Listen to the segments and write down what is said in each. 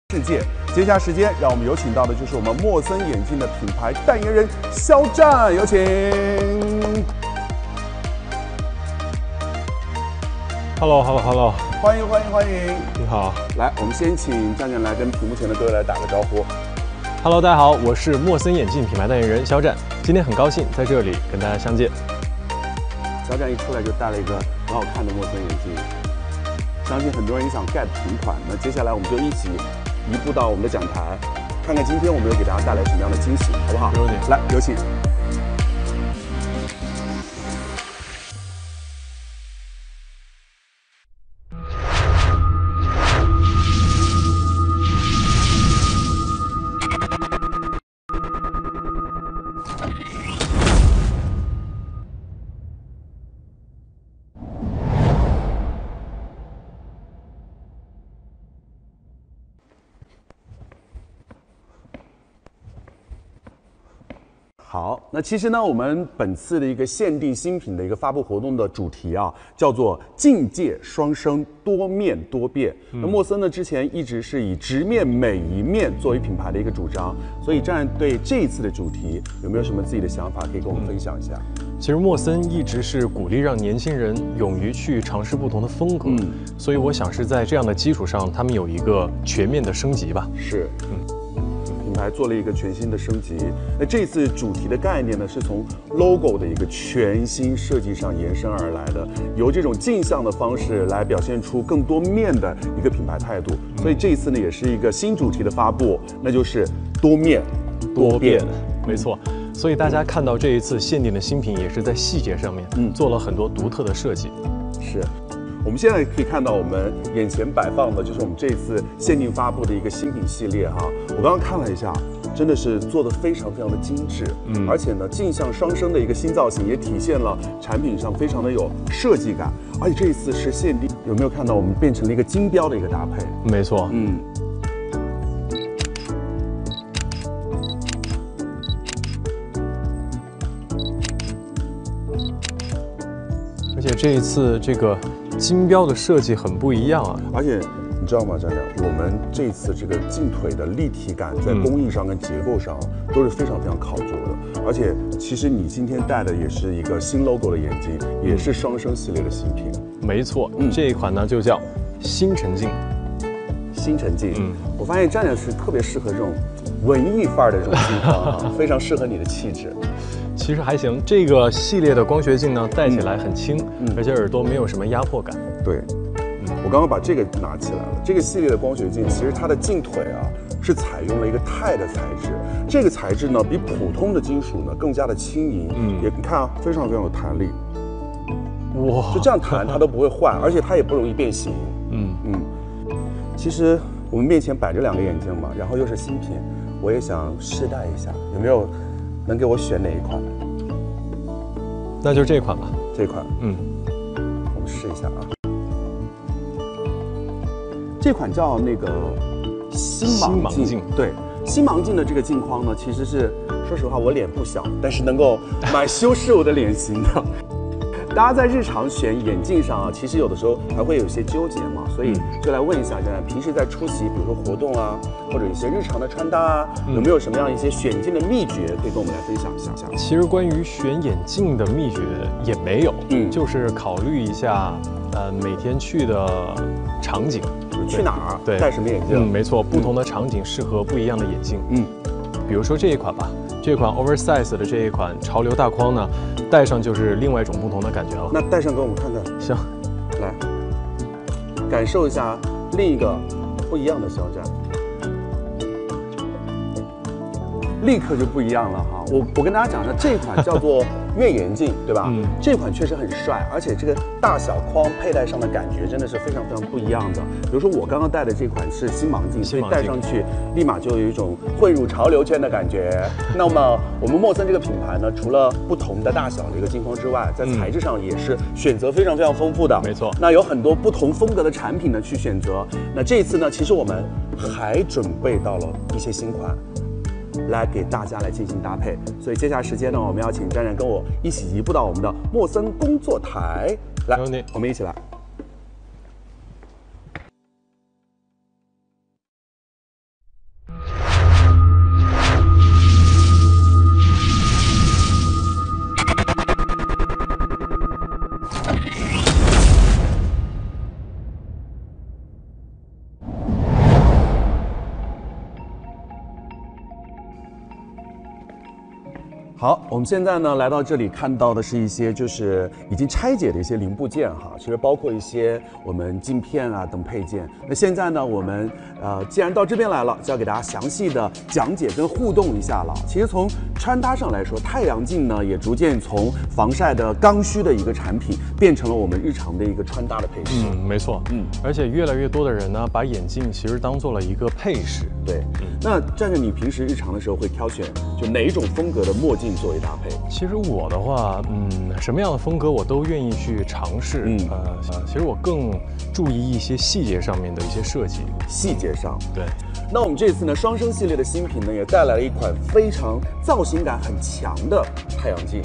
世界。接下来时间，让我们有请到的就是我们莫森眼镜的品牌代言人肖战，有请。 Hello， 欢迎。 你好。 来，我们先请战战来跟屏幕前的各位来打个招呼。 Hello， 大家好，我是莫森眼镜品牌代言人肖战，今天很高兴在这里跟大家相见。 肖战一出来就戴了一个很好看的莫森眼镜，相信很多人也想 get 同款。那接下来我们就一起移步到我们的讲台，看看今天我们又给大家带来什么样的惊喜，好不好？ 没问题。 来，有请。好，那其实呢，我们本次的一个限定新品的一个发布活动的主题啊，叫做“境界双生，多面多变”。那莫森呢，之前一直是以直面每一面作为品牌的一个主张，所以站对这一次的主题有没有什么自己的想法可以跟我们分享一下？ 其实莫森一直是鼓励让年轻人勇于去尝试不同的风格，所以我想是在这样的基础上，他们有一个全面的升级吧。 是，品牌做了一个全新的升级。那这次主题的概念呢，是从 logo 的一个全新设计上延伸而来的，由这种镜像的方式来表现出更多面的一个品牌态度。所以这一次呢，也是一个新主题的发布，那就是多面多变。 没错。所以大家看到这一次限定的新品，也是在细节上面做了很多独特的设计。 是。我们现在可以看到，我们眼前摆放的就是我们这次限定发布的一个新品系列哈。我刚刚看了一下，真的是做的非常的精致，而且呢，镜像双生的一个新造型也体现了产品上非常的有设计感。而且这一次是限定，有没有看到我们变成了一个金标的一个搭配？ 没错，而且这一次这个金标的设计很不一样啊！ 而且你知道吗，战战，我们这次这个镜腿的立体感在工艺上跟结构上都是非常考究的。而且其实你今天戴的也是一个新 logo 的眼镜，也是双生系列的新品。 没错，这一款呢就叫星辰镜。 星辰镜，我发现战战是特别适合这种文艺范儿的这种镜框啊，非常适合你的气质。 其实还行，这个系列的光学镜呢，戴起来很轻，而且耳朵没有什么压迫感。 对，我刚刚把这个拿起来了。这个系列的光学镜，其实它的镜腿啊是采用了一个钛的材质，这个材质呢比普通的金属呢更加的轻盈，也你看啊，非常有弹力。哇，就这样弹它都不会坏，而且它也不容易变形。其实我们面前摆着两个眼镜嘛，然后又是新品，我也想试戴一下，有没有能给我选哪一款？ 那就这款吧。 这款，我们试一下啊。这款叫那个星芒镜，对，星芒镜的这个镜框呢，其实是说实话，我脸不小，但是能够蛮修饰我的脸型的。大家在日常选眼镜上啊，其实有的时候还会有一些纠结嘛，所以就来问一下，平时在出席，比如说活动啊，或者一些日常的穿搭啊，有没有什么样一些选镜的秘诀可以跟我们来分享一下？ 其实关于选眼镜的秘诀也没有，就是考虑一下，每天去的场景， 去哪儿， 对， 戴什么眼镜？ 没错，不同的场景适合不一样的眼镜。比如说这一款吧，这款 oversize 的这一款潮流大框呢，戴上就是另外一种不同的感觉了。 那戴上给我们看看。 行， 来感受一下另一个不一样的肖战，立刻就不一样了哈。我跟大家讲一下，这款叫做月眼镜，对吧？这款确实很帅，而且这个大小框佩戴上的感觉真的是非常不一样的。比如说我刚刚戴的这款是星芒镜，所以戴上去立马就有一种混入潮流圈的感觉。那么我们莫森这个品牌呢，除了不同的大小的一个镜框之外，在材质上也是选择非常丰富的。 没错， 那有很多不同风格的产品呢去选择。那这一次呢，其实我们还准备到了一些新款。来给大家来进行搭配。所以接下来时间呢，我们要请战战跟我一起移步到我们的莫森工作台来，我们一起来。 好，我们现在呢来到这里，看到的是一些就是已经拆解的一些零部件哈，其实包括一些我们镜片啊等配件。那现在呢，我们既然到这边来了，就要给大家详细的讲解跟互动一下了。其实从穿搭上来说，太阳镜呢也逐渐从防晒的刚需的一个产品，变成了我们日常的一个穿搭的配饰。 没错，而且越来越多的人呢，把眼镜其实当做了一个配饰。 对，那站着你平时日常的时候会挑选就哪一种风格的墨镜作为搭配？ 其实我的话，什么样的风格我都愿意去尝试。其实我更注意一些细节上面的一些设计。 细节上， 对。 那我们这次呢，双生系列的新品呢，也带来了一款非常造型感很强的太阳镜。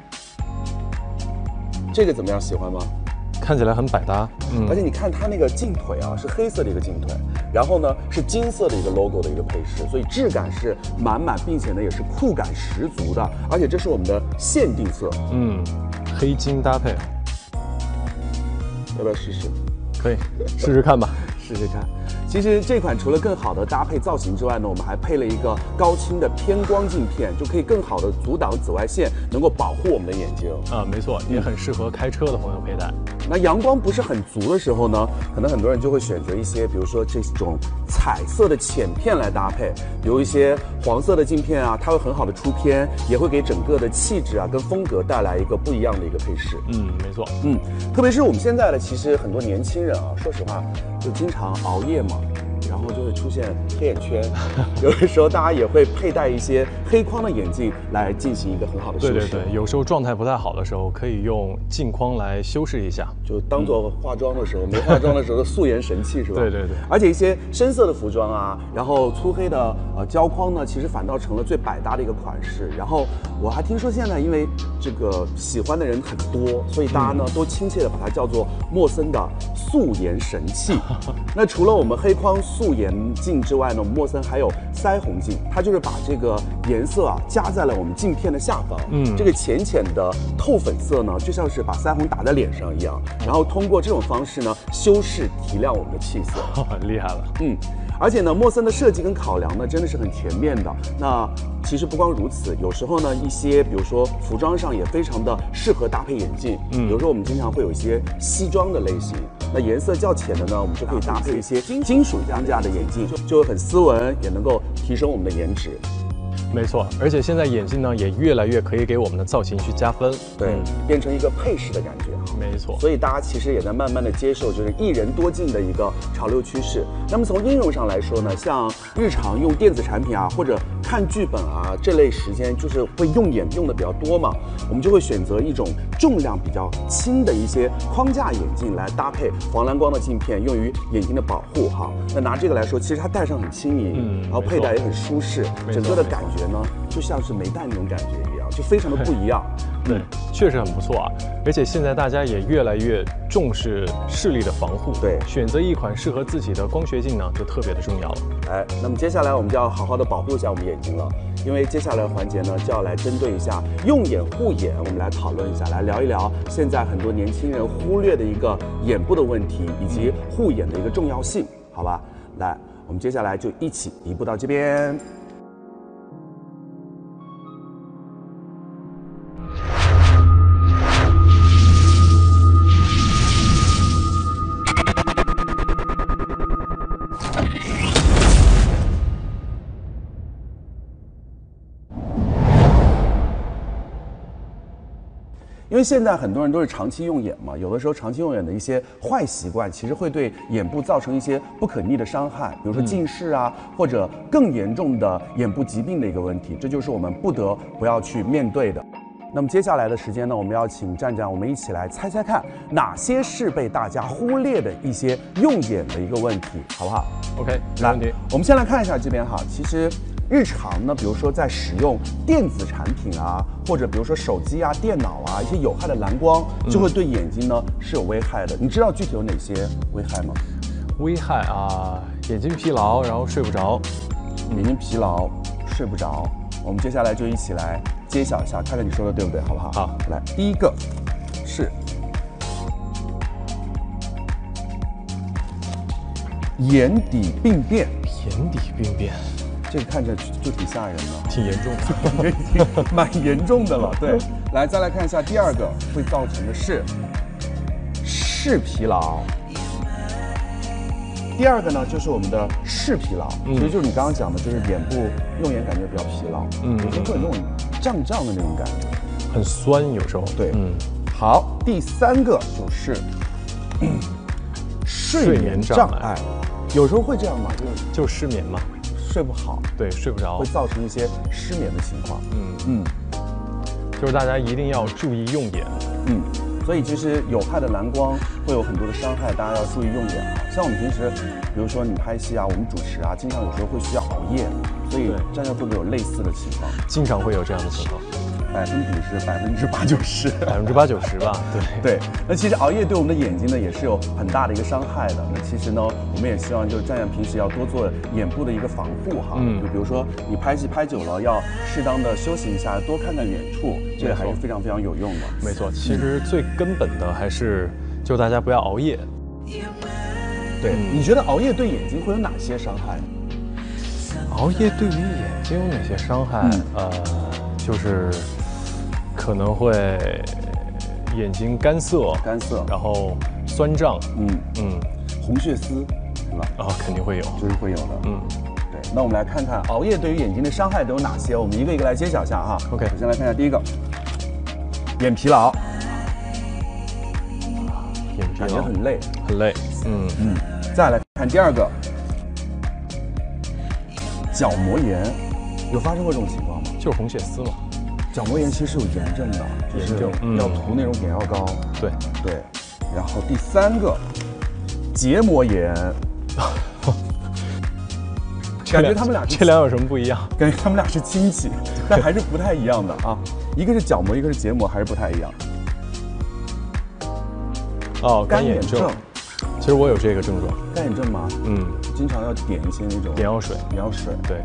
这个怎么样？喜欢吗？ 看起来很百搭， 而且你看它那个镜腿啊，是黑色的一个镜腿，然后呢是金色的一个 logo 的一个配饰，所以质感是满满，并且呢也是酷感十足的，而且这是我们的限定色， 黑金搭配， 要不要试试？ 可以，试试看吧， 试试看。其实这款除了更好的搭配造型之外呢，我们还配了一个高清的偏光镜片，就可以更好的阻挡紫外线，能够保护我们的眼睛。 没错，也很适合开车的朋友佩戴。 那阳光不是很足的时候呢，可能很多人就会选择一些，比如说这种彩色的浅片来搭配，比如一些黄色的镜片啊，它会很好的出片，也会给整个的气质啊跟风格带来一个不一样的一个配饰。 没错， 特别是我们现在的其实很多年轻人啊，说实话就经常熬夜嘛。然后就会出现黑眼圈，有的时候大家也会佩戴一些黑框的眼镜来进行一个很好的修饰。 对，有时候状态不太好的时候，可以用镜框来修饰一下， 就当做化妆的时候、没化妆的时候的素颜神器是吧？ 对。 而且一些深色的服装啊，然后粗黑的胶框呢，其实反倒成了最百搭的一个款式。然后我还听说现在因为这个喜欢的人很多，所以大家呢都亲切的把它叫做莫森的素颜神器。那除了我们黑框素颜镜之外呢，莫森还有腮红镜，它就是把这个颜色啊加在了我们镜片的下方。这个浅浅的透粉色呢，就像是把腮红打在脸上一样，然后通过这种方式呢，修饰提亮我们的气色。 很厉害了。 而且呢，莫森的设计跟考量呢，真的是很全面的。那其实不光如此，有时候呢，一些比如说服装上也非常的适合搭配眼镜。比如说我们经常会有一些西装的类型，那颜色较浅的呢，我们就可以搭配一些金属框架的眼镜，就会很斯文，也能够提升我们的颜值。 没错，而且现在眼镜呢也越来越可以给我们的造型去加分， 对，变成一个配饰的感觉。 没错， 所以大家其实也在慢慢的接受就是一人多镜的一个潮流趋势。那么从应用上来说呢，像日常用电子产品啊，或者看剧本啊这类时间，就是会用眼用的比较多嘛，我们就会选择一种重量比较轻的一些框架眼镜来搭配防蓝光的镜片，用于眼睛的保护哈。那拿这个来说，其实它戴上很轻盈，然后佩戴也很舒适，整个的感觉呢就像是没戴那种感觉一样，就非常的不一样。 对，确实很不错啊！而且现在大家也越来越重视视力的防护， 对， 选择一款适合自己的光学镜呢，就特别的重要了。 那么接下来我们就要好好的保护一下我们眼睛了，因为接下来的环节呢，就要来针对一下用眼护眼，我们来讨论一下，来聊一聊现在很多年轻人忽略的一个眼部的问题，以及护眼的一个重要性，好吧？来，我们接下来就一起移步到这边。因为现在很多人都是长期用眼嘛，有的时候长期用眼的一些坏习惯，其实会对眼部造成一些不可逆的伤害，比如说近视啊，或者更严重的眼部疾病的一个问题，这就是我们不要去面对的。那么接下来的时间呢，我们要请站长，我们一起来猜猜看，哪些是被大家忽略的一些用眼的一个问题，好不好 ？OK， 没问题。 我们先来看一下这边哈，其实日常呢，比如说在使用电子产品啊，或者比如说手机啊、电脑啊，一些有害的蓝光就会对眼睛呢是有危害的。你知道具体有哪些危害吗？ 危害啊，眼睛疲劳，然后睡不着。 眼睛疲劳，睡不着。我们接下来就一起来揭晓一下，看看你说的对不对，好不好？ 好， 来，第一个是眼底病变。 眼底病变。 这个看着就挺吓人的， 挺严重的， 这已经蛮严重的了。对，来再来看一下第二个会造成的是视疲劳。第二个呢，就是我们的视疲劳，其实就是你刚刚讲的，就是眼部用眼感觉比较疲劳，有时候会有那种胀胀的那种感觉， 很酸，有时候。 对，好，第三个就是睡眠障碍，有时候会这样吗？ 就失眠嘛， 睡不好， 对，睡不着， 会造成一些失眠的情况。 就是大家一定要注意用眼。 所以其实有害的蓝光会有很多的伤害，大家要注意用眼啊。像我们平时，比如说你拍戏啊，我们主持啊，经常有时候会需要熬夜，所以战战会不会有类似的情况？ 经常会有这样的情况， 百分比是 80%-90%吧。 对。那其实熬夜对我们的眼睛呢也是有很大的一个伤害的。那其实呢，我们也希望就是战战平时要多做眼部的一个防护哈。就比如说你拍戏拍久了，要适当的休息一下，多看看远处，这个还是非常非常有用的。 没错，其实最根本的还是就大家不要熬夜。 对，你觉得熬夜对眼睛会有哪些伤害？ 熬夜对于眼睛有哪些伤害？就是可能会眼睛干涩，然后酸胀， 红血丝，是吧？ 肯定会有， 就是会有的。对。那我们来看看熬夜对于眼睛的伤害都有哪些，我们一个一个来揭晓一下哈。 OK， 首先来看一下第一个，眼疲劳，感觉很累，再来看第二个，角膜炎，有发生过这种情况吗？ 就是红血丝嘛。 角膜炎其实是有炎症的，就是要涂那种眼药膏。对。然后第三个，结膜炎，感觉他们俩这俩有什么不一样？ 感觉他们俩是亲戚，但还是不太一样的啊。一个是角膜，一个是结膜，还是不太一样。干眼症， 其实我有这个症状。 干眼症吗？经常要点一些那种眼药水。对。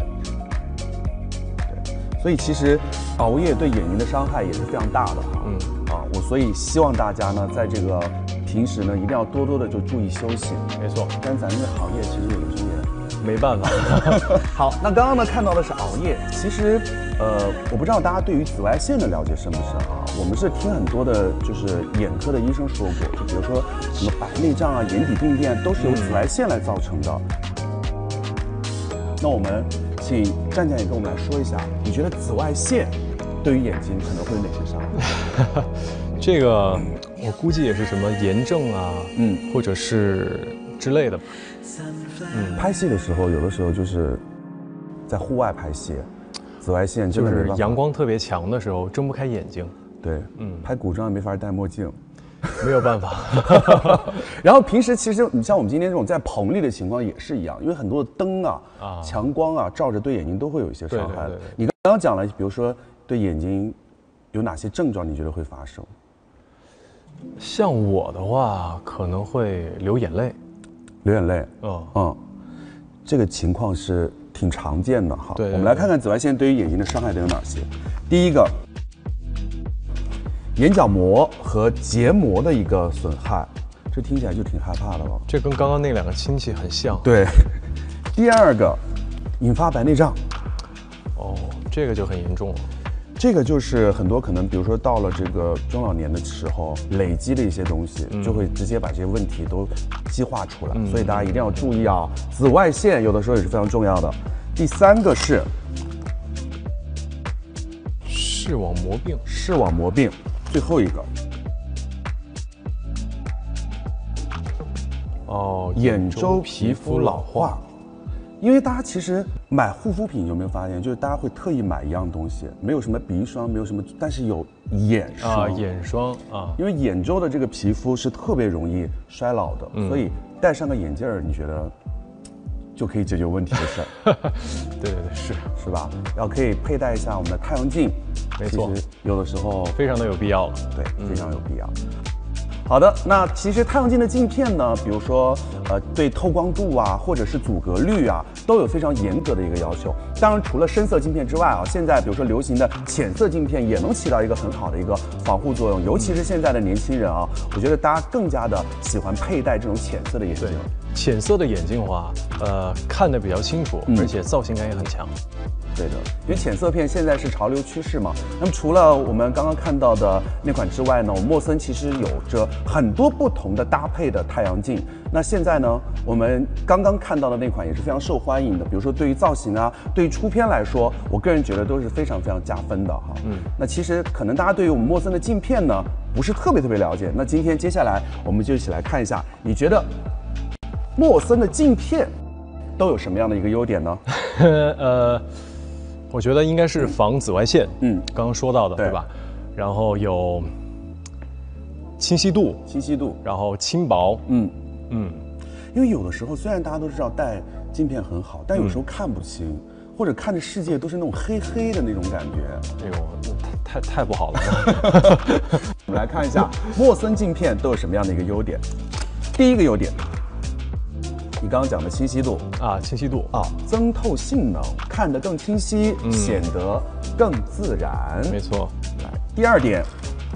所以其实熬夜对眼睛的伤害也是非常大的哈。我所以希望大家呢，在这个平时呢，一定要多多的就注意休息。 没错， 但是咱这个行业其实有的时候也没办法。 好，那刚刚呢看到的是熬夜，其实我不知道大家对于紫外线的了解深不深啊？我们是听很多的就是眼科的医生说过，就比如说什么白内障啊、眼底病变都是由紫外线来造成的。那我们请战战也跟我们来说一下，你觉得紫外线对于眼睛可能会有哪些伤害？ 这个我估计也是什么炎症啊，或者是之类的吧。 拍戏的时候，有的时候就是在户外拍戏，紫外线就是阳光特别强的时候睁不开眼睛。 对，拍古装也没法戴墨镜。 没有办法。 然后平时其实你像我们今天这种在棚里的情况也是一样，因为很多的灯啊、强光啊照着对眼睛都会有一些伤害。你刚刚讲了，比如说对眼睛有哪些症状，你觉得会发生？ 像我的话，可能会流眼泪。 流眼泪，这个情况是挺常见的哈。我们来看看紫外线对于眼睛的伤害都有哪些。第一个，眼角膜和结膜的一个损害，这听起来就挺害怕的了。 这跟刚刚那两个亲戚很像。 对。第二个，引发白内障。 这个就很严重了。 这个就是很多可能，比如说到了这个中老年的时候，累积的一些东西，就会直接把这些问题都激化出来。所以大家一定要注意啊，紫外线有的时候也是非常重要的。第三个是视网膜病。 视网膜病，最后一个眼周皮肤老化。因为大家其实买护肤品有没有发现，就是大家会特意买一样东西，没有什么鼻霜，没有什么，但是有眼霜。 眼霜因为眼周的这个皮肤是特别容易衰老的，所以戴上个眼镜儿，你觉得就可以解决问题的事儿。 对， 是吧？然后可以佩戴一下我们的太阳镜， 没错， 其实有的时候非常的有必要了。 对，非常有必要。好的，那其实太阳镜的镜片呢，比如说对透光度啊，或者是阻隔率啊，都有非常严格的一个要求。当然，除了深色镜片之外啊，现在比如说流行的浅色镜片也能起到一个很好的一个防护作用。尤其是现在的年轻人啊，我觉得大家更加的喜欢佩戴这种浅色的眼镜。 浅色的眼镜的话，看得比较清楚，而且造型感也很强。 对的，因为浅色片现在是潮流趋势嘛。那么除了我们刚刚看到的那款之外呢，我们莫森其实有着很多不同的搭配的太阳镜。那现在呢，我们刚刚看到的那款也是非常受欢迎的。比如说对于造型啊，对于出片来说，我个人觉得都是非常非常加分的哈。那其实可能大家对于我们莫森的镜片呢，不是特别了解。那今天接下来我们就一起来看一下，你觉得莫森的镜片都有什么样的一个优点呢？ 我觉得应该是防紫外线，刚刚说到的，对吧？然后有清晰度，然后轻薄， 因为有的时候虽然大家都知道戴镜片很好，但有时候看不清，或者看的世界都是那种黑黑的那种感觉。 哎呦，太不好了。 我们来看一下莫森镜片都有什么样的一个优点。第一个优点，你刚刚讲的清晰度增透性能，看得更清晰，显得更自然。 没错。 来，第二点，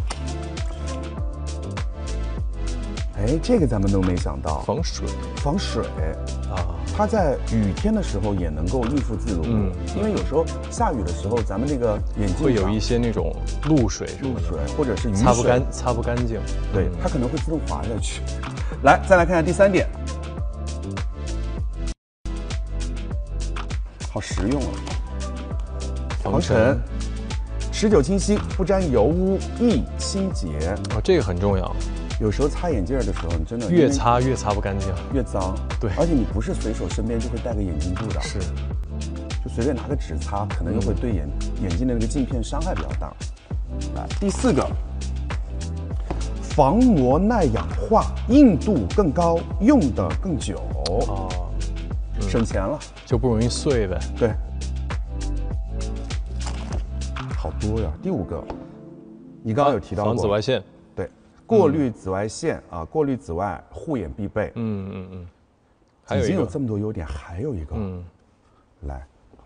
哎，这个咱们都没想到，防水啊，它在雨天的时候也能够应付自如。因为有时候下雨的时候，咱们那个眼镜会有一些那种露水或者是雨水擦不干净， 对，它可能会自动滑下去。来，再来看一下第三点。好实用啊！防尘、持久清晰，不沾油污，易清洁。 这个很重要。 有时候擦眼镜的时候，你真的越擦不干净， 越脏。对，而且你不是随手身边就会带个眼镜布的， 是， 就随便拿个纸擦，可能又会对眼镜的那个镜片伤害比较大。来，第四个，防磨耐氧化，硬度更高，用得更久。省钱了， 就不容易碎呗。 对，好多呀。第五个，你刚刚有提到过防紫外线， 对，过滤紫外线啊，过滤紫外，护眼必备。 还有一个， 已经有这么多优点，还有一个，来，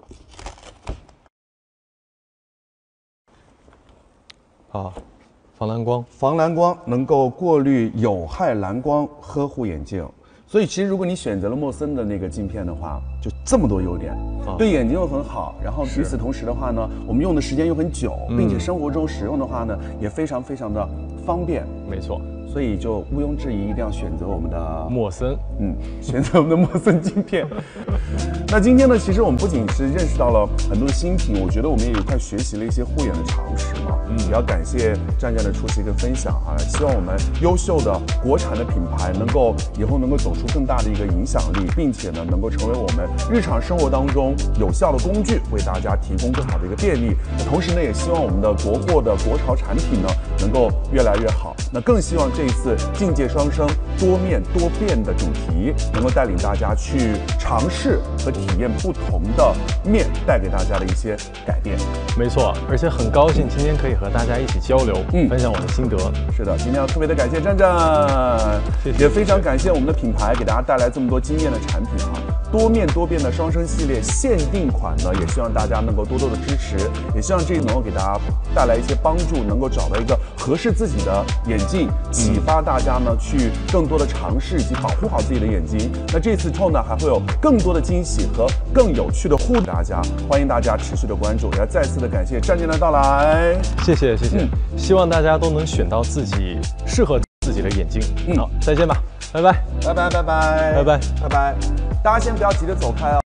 防蓝光能够过滤有害蓝光，呵护眼镜。所以其实如果你选择了莫森的那个镜片的话，就这么多优点，对眼睛又很好，然后与此同时的话呢，我们用的时间又很久，并且生活中使用的话呢，也非常的方便。 没错。 所以就毋庸置疑，一定要选择我们的莫森， 选择我们的莫森镜片。那今天呢，其实我们不仅是认识到了很多的新品，我觉得我们也一块学习了一些护眼的常识嘛。也要感谢战战的出席跟分享啊，希望我们优秀的国产的品牌以后能够走出更大的一个影响力，并且呢，能够成为我们日常生活当中有效的工具，为大家提供更好的一个便利。同时呢，也希望我们的国货的国潮产品呢，能够越来越好。那更希望这一次境界双生、多面多变的主题，能够带领大家去尝试和体验不同的面，带给大家的一些改变。 没错，而且很高兴今天可以和大家一起交流，分享我的心得。 是的，今天要特别的感谢战战， 谢谢， 也非常感谢我们的品牌给大家带来这么多惊艳的产品啊！多面多变的双生系列限定款呢，也希望大家能够多多的支持，也希望这能够给大家带来一些帮助，能够找到一个合适自己的眼镜，启发大家呢去更多的尝试以及保护好自己的眼睛。那这次后呢还会有更多的惊喜和更有趣的互动，大家欢迎大家持续的关注，也要再次的感谢战战的到来。 谢谢，希望大家都能选到自己适合自己的眼镜。好，再见吧，拜拜， 拜拜，拜拜， 拜拜， 拜拜。大家先不要急着走开哦。